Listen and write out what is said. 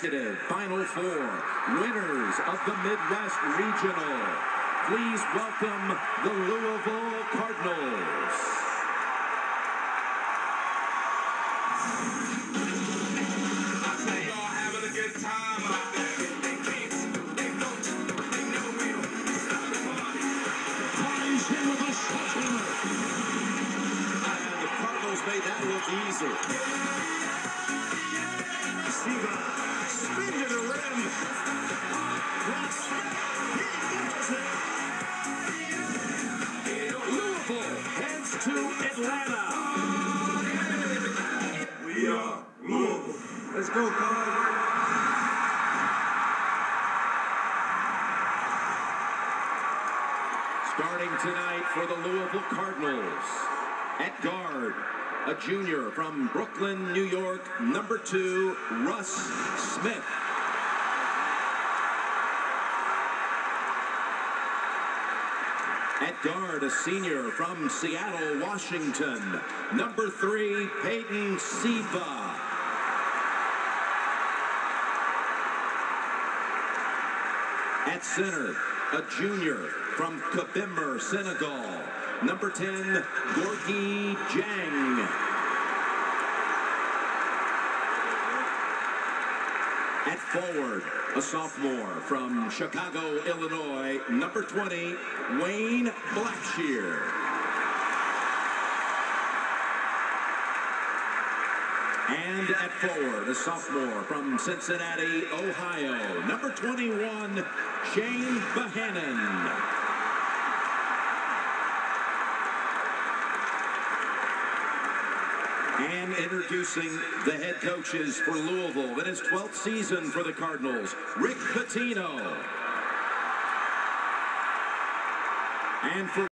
Final Four, winners of the Midwest Regional. Please welcome the Louisville Cardinals. I say y'all having a good time out there. Party's here with a shuttle. And the Cardinals made that look easy. Spin to the rim. Louisville heads to Atlanta. We are Louisville. Let's go, Carl. Starting tonight for the Louisville Cardinals. At guard, a junior from Brooklyn, New York, number 2, Russ Smith. At guard, a senior from Seattle, Washington, number 3, Peyton Siva. At center, a junior from Kabimmer, Senegal, number 10, Gorgui Dieng. At forward, a sophomore from Chicago, Illinois, number 20, Wayne Blackshear. And at forward, a sophomore from Cincinnati, Ohio, number 21, Shane Bohannon. And introducing the head coaches for Louisville in his 12th season for the Cardinals, Rick Pitino. And for